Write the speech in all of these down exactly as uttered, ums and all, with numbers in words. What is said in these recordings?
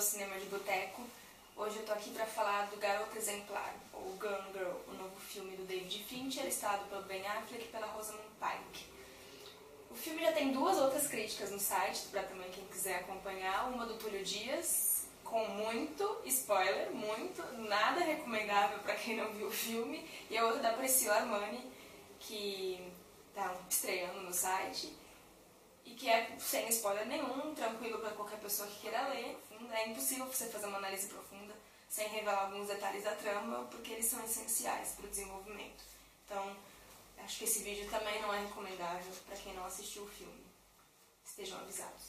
Cinema de Boteco. Hoje eu tô aqui pra falar do Garota Exemplar, ou Gone Girl, o novo filme do David Fincher, estrelado pelo Ben Affleck e pela Rosamund Pike. O filme já tem duas outras críticas no site, pra também quem quiser acompanhar. Uma do Túlio Dias, com muito spoiler, muito, nada recomendável pra quem não viu o filme, e a outra da Priscila Armani, que tá estreando no site, e que é sem spoiler nenhum, tranquilo para qualquer pessoa que queira ler. É impossível você fazer uma análise profunda sem revelar alguns detalhes da trama, porque eles são essenciais para o desenvolvimento. Então, acho que esse vídeo também não é recomendável para quem não assistiu o filme. Estejam avisados.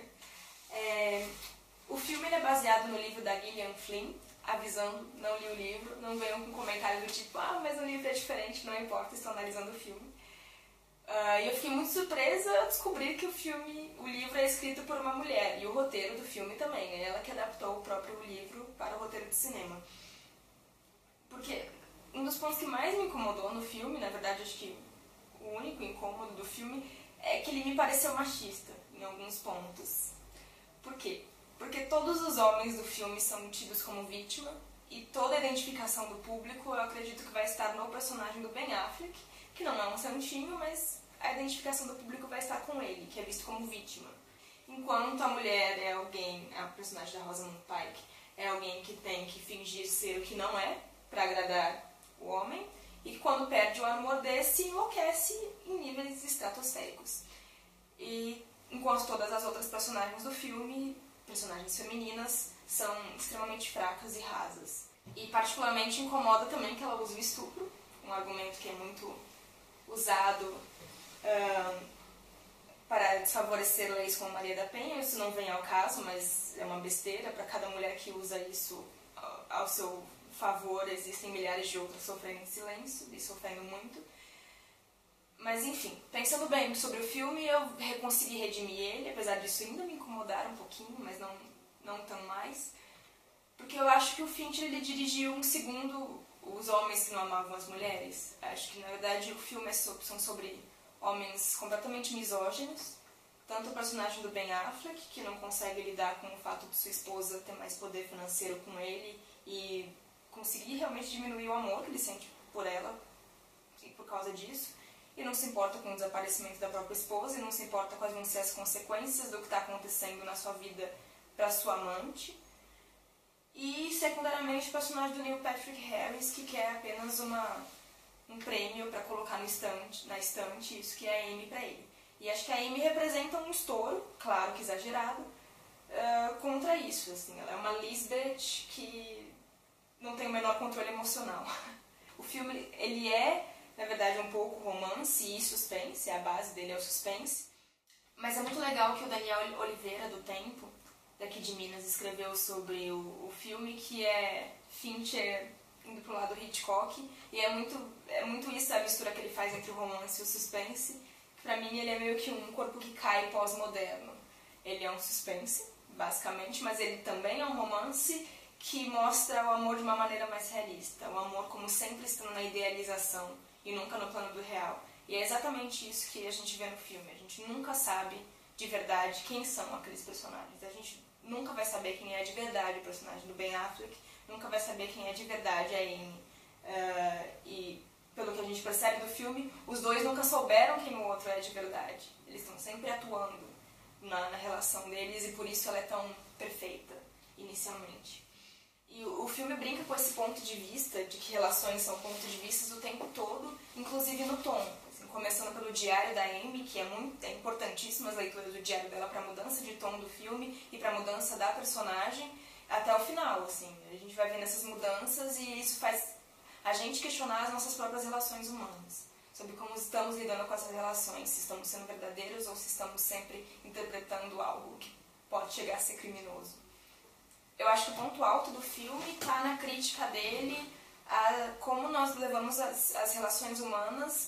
É, o filme ele é baseado no livro da Gillian Flynn. Avisando, não li o livro, não venham com comentários do tipo, ah, mas o livro é diferente, não importa, estou analisando o filme. Uh, e eu fiquei muito surpresa ao descobrir que o filme, o livro é escrito por uma mulher, e o roteiro do filme também, é ela que adaptou o próprio livro para o roteiro de cinema. Porque um dos pontos que mais me incomodou no filme, na verdade acho que o único incômodo do filme, é que ele me pareceu machista em alguns pontos. Por quê? Porque todos os homens do filme são tidos como vítima, e toda a identificação do público eu acredito que vai estar no personagem do Ben Affleck, que não é um santinho, mas a identificação do público vai estar com ele, que é visto como vítima. Enquanto a mulher é alguém, a personagem da Rosamund Pike, é alguém que tem que fingir ser o que não é, para agradar o homem, e que quando perde o amor desse, enlouquece em níveis estratosféricos. E enquanto todas as outras personagens do filme, personagens femininas, são extremamente fracas e rasas. E particularmente incomoda também que ela use o estupro, um argumento que é muito usado uh, para desfavorecer leis como Maria da Penha. Isso não vem ao caso, mas é uma besteira. Para cada mulher que usa isso ao seu favor, existem milhares de outras sofrendo em silêncio e sofrendo muito. Mas enfim, pensando bem sobre o filme, eu consegui redimir ele, apesar disso ainda me incomodar um pouquinho, mas não, não tão mais. Porque eu acho que o Fincher ele dirigiu um segundo Os Homens que Não Amavam as Mulheres. Acho que na verdade o filme é sobre, são sobre homens completamente misóginos. Tanto o personagem do Ben Affleck, que não consegue lidar com o fato de sua esposa ter mais poder financeiro com ele e conseguir realmente diminuir o amor que ele sente por ela e por causa disso. E não se importa com o desaparecimento da própria esposa, e não se importa quais vão ser as consequências do que está acontecendo na sua vida para sua amante. E, secundariamente, o personagem do Neil Patrick Harris, que quer apenas uma, um prêmio para colocar no estante, na estante, isso que é a Amy para ele. E acho que a Amy representa um estouro, claro que exagerado, uh, contra isso. Assim. Ela é uma Lisbeth que não tem o menor controle emocional. O filme, ele é, na verdade, um pouco romance e suspense, a base dele é o suspense. Mas é muito legal que o Daniel Oliveira, do Tempo, daqui de Minas, escreveu sobre o, o filme, que é Fincher indo pro lado Hitchcock, e é muito, é muito isso a mistura que ele faz entre o romance e o suspense, que pra mim ele é meio que um corpo que cai pós-moderno. Ele é um suspense, basicamente, mas ele também é um romance que mostra o amor de uma maneira mais realista, o amor como sempre estando na idealização e nunca no plano do real. E é exatamente isso que a gente vê no filme, a gente nunca sabe de verdade quem são aqueles personagens, a gente nunca vai saber quem é de verdade o personagem do Ben Affleck, nunca vai saber quem é de verdade a Amy. Uh, e pelo que a gente percebe do filme, os dois nunca souberam quem o outro é de verdade. Eles estão sempre atuando na, na relação deles, e por isso ela é tão perfeita, inicialmente. E o, o filme brinca com esse ponto de vista, de que relações são pontos de vista o tempo todo, inclusive no tom. Começando pelo diário da Amy, que é, muito, é importantíssima as leituras do diário dela para a mudança de tom do filme e para a mudança da personagem, até o final, assim. A gente vai vendo essas mudanças e isso faz a gente questionar as nossas próprias relações humanas, sobre como estamos lidando com essas relações, se estamos sendo verdadeiros ou se estamos sempre interpretando algo que pode chegar a ser criminoso. Eu acho que o ponto alto do filme está na crítica dele a como nós levamos as, as relações humanas.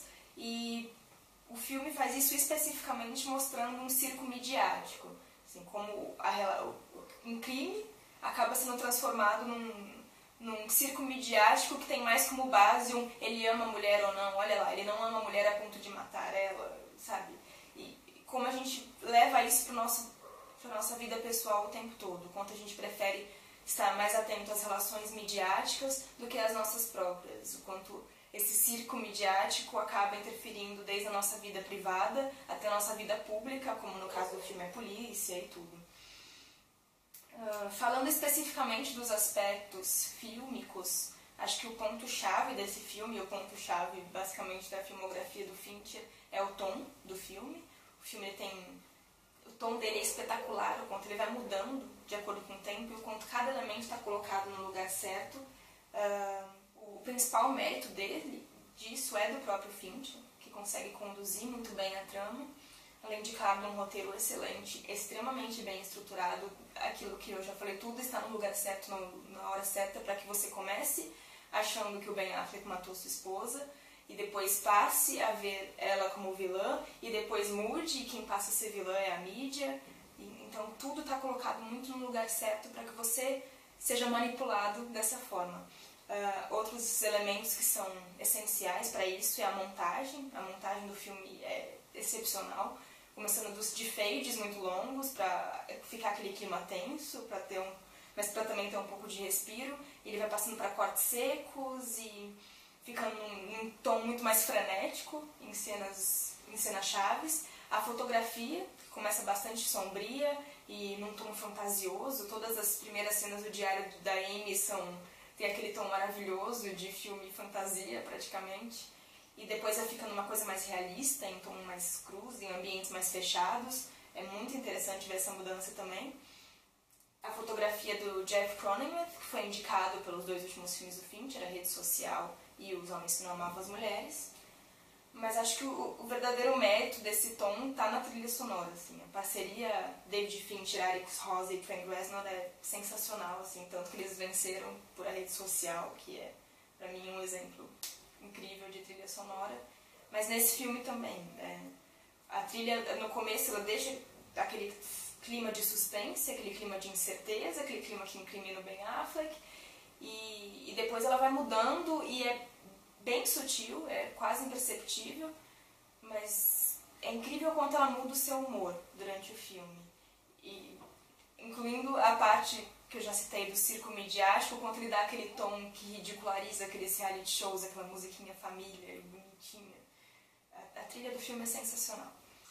E o filme faz isso especificamente mostrando um circo midiático, assim, como a, um crime acaba sendo transformado num, num circo midiático que tem mais como base um ele ama a mulher ou não, olha lá, ele não ama a mulher a ponto de matar ela, sabe? E como a gente leva isso para o nosso para a nossa vida pessoal o tempo todo, o quanto a gente prefere estar mais atento às relações midiáticas do que às nossas próprias, o quanto esse circo midiático acaba interferindo desde a nossa vida privada até a nossa vida pública, como no caso do filme A Polícia e tudo. Uh, falando especificamente dos aspectos fílmicos, acho que o ponto-chave desse filme, o ponto-chave basicamente da filmografia do Fincher, é o tom do filme. O filme tem... O tom dele é espetacular, o quanto ele vai mudando de acordo com o tempo e o quanto cada elemento está colocado no lugar certo. Uh, o principal mérito dele, disso, é do próprio Fincher, que consegue conduzir muito bem a trama, além de, claro, de um roteiro excelente, extremamente bem estruturado. Aquilo que eu já falei, tudo está no lugar certo, no, na hora certa, para que você comece achando que o Ben Affleck matou sua esposa, e depois passe a ver ela como vilã, e depois mude, e quem passa a ser vilã é a mídia. E, então tudo está colocado muito no lugar certo para que você seja manipulado dessa forma. Uh, outros elementos que são essenciais para isso é a montagem. A montagem do filme é excepcional, começando dos de fades muito longos para ficar aquele clima tenso, para ter um, mas para também ter um pouco de respiro. Ele vai passando para cortes secos e ficando num, num tom muito mais frenético em cenas, em cenas chaves. A fotografia começa bastante sombria e num tom fantasioso. Todas as primeiras cenas do Diário da Amy são, tem aquele tom maravilhoso de filme fantasia praticamente. E depois vai ficando uma coisa mais realista, em tom mais cruz, em ambientes mais fechados. É muito interessante ver essa mudança também. A fotografia do Jeff Cronenweth, que foi indicado pelos dois últimos filmes do Fincher, A Rede Social e Os Homens que Não Amavam as Mulheres. Mas acho que o, o verdadeiro mérito desse tom está na trilha sonora. Assim. A parceria David Fincher, Alex Ross e Trent Reznor é sensacional, assim, tanto que eles venceram por A Rede Social, que é, para mim, um exemplo incrível de trilha sonora. Mas nesse filme também, é, a trilha, no começo, ela deixa aquele clima de suspense, aquele clima de incerteza, aquele clima que incrimina o Ben Affleck, e, e depois ela vai mudando e é bem sutil, é quase imperceptível, mas é incrível o quanto ela muda o seu humor durante o filme, e, incluindo a parte que eu já citei do circo midiático, o quanto ele dá aquele tom que ridiculariza aqueles reality shows, aquela musiquinha família e bonitinha. A, a trilha do filme é sensacional.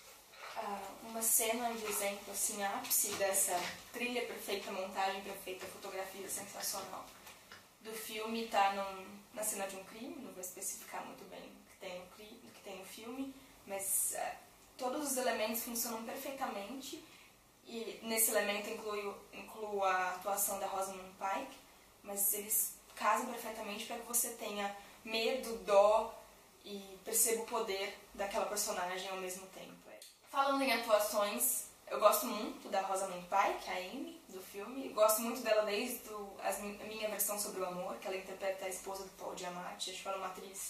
Uh, uma cena de exemplo, assim, ápice dessa trilha perfeita, montagem perfeita, fotografia sensacional do filme está na cena de um crime. Não vou especificar muito bem o que tem no, crime, o que tem no filme, mas uh, todos os elementos funcionam perfeitamente, e nesse elemento incluo, incluo a atuação da Rosamund Pike, mas eles casam perfeitamente para que você tenha medo, dó e perceba o poder daquela personagem ao mesmo tempo. Falando em atuações, eu gosto muito da Rosamund Pike, a Amy, do filme. Gosto muito dela desde o, as, a minha versão sobre o amor, que ela interpreta a esposa do Paul Giamatti. Acho que ela é uma atriz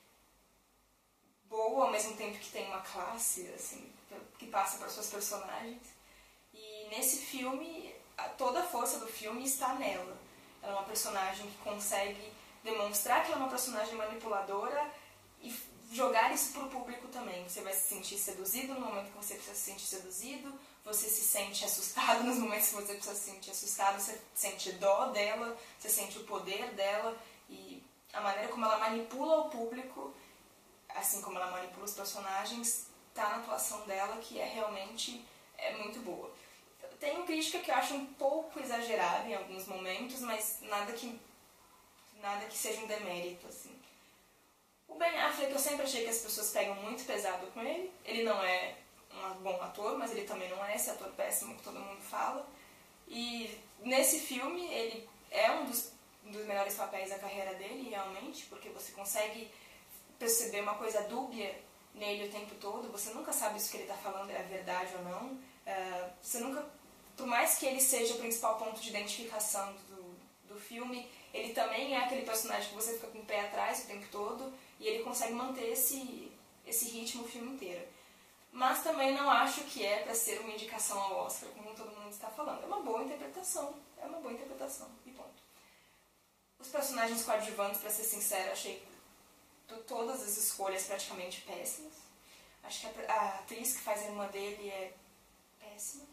boa, ao mesmo tempo que tem uma classe, assim, que passa para suas personagens. E nesse filme, toda a força do filme está nela. Ela é uma personagem que consegue demonstrar que ela é uma personagem manipuladora e jogar isso para o público também. Você vai se sentir seduzido no momento que você precisa se sentir seduzido, você se sente assustado nos momentos que você precisa se sentir assustado, você sente dó dela, você sente o poder dela, e a maneira como ela manipula o público, assim como ela manipula os personagens, está na atuação dela, que é realmente é muito boa. Tenho crítica que eu acho um pouco exagerada em alguns momentos, mas nada que, nada que seja um demérito, assim. O Ben Affleck, eu sempre achei que as pessoas pegam muito pesado com ele. Ele não é um bom ator, mas ele também não é esse ator péssimo que todo mundo fala. E nesse filme, ele é um dos, um dos melhores papéis da carreira dele, realmente, porque você consegue perceber uma coisa dúbia nele o tempo todo. Você nunca sabe se o que ele está falando é verdade ou não. Uh, você nunca, por mais que ele seja o principal ponto de identificação do, do filme, ele também é aquele personagem que você fica com o pé atrás o tempo todo, e ele consegue manter esse, esse ritmo o filme inteiro. Mas também não acho que é para ser uma indicação ao Oscar, como todo mundo está falando. É uma boa interpretação, é uma boa interpretação, e ponto. Os personagens coadjuvantes, para ser sincera, achei todas as escolhas praticamente péssimas. Acho que a, a atriz que faz a irmã dele é péssima.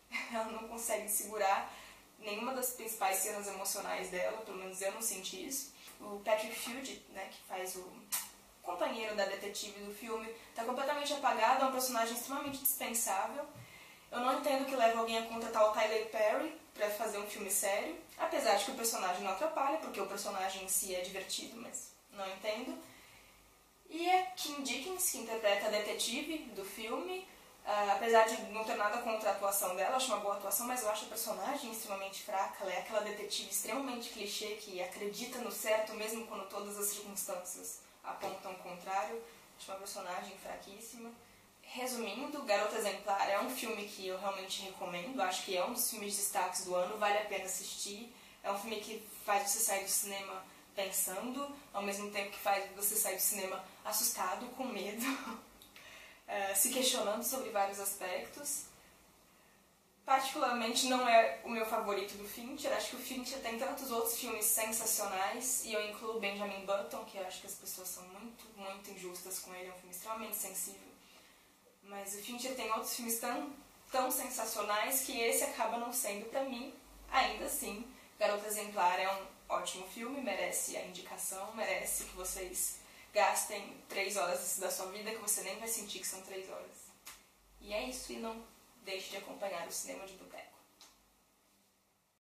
ela não consegue segurar nenhuma das principais cenas emocionais dela, pelo menos eu não senti isso. O Patrick Field, né, que faz o companheiro da detetive do filme, está completamente apagado, é um personagem extremamente dispensável. Eu não entendo que leva alguém a contratar o Tyler Perry para fazer um filme sério, apesar de que o personagem não atrapalha, porque o personagem em si é divertido, mas não entendo. E é Kim Dickens que interpreta a detetive do filme, uh, apesar de não ter nada contra a atuação dela, eu acho uma boa atuação, mas eu acho a personagem extremamente fraca. Ela é aquela detetive extremamente clichê que acredita no certo mesmo quando todas as circunstâncias apontam o contrário. Acho uma personagem fraquíssima. Resumindo, Garota Exemplar é um filme que eu realmente recomendo, acho que é um dos filmes destaques do ano, vale a pena assistir. É um filme que faz você sair do cinema pensando, ao mesmo tempo que faz você sair do cinema assustado, com medo, se questionando sobre vários aspectos. Particularmente não é o meu favorito do Fincher, acho que o Fincher tem tantos outros filmes sensacionais, e eu incluo Benjamin Button, que eu acho que as pessoas são muito, muito injustas com ele, é um filme extremamente sensível. Mas o Fincher tem outros filmes tão, tão sensacionais que esse acaba não sendo pra mim. Ainda assim, Garota Exemplar é um ótimo filme, merece a indicação, merece que vocês gastem três horas da sua vida que você nem vai sentir que são três horas. E é isso, e não deixe de acompanhar o Cinema de Boteco.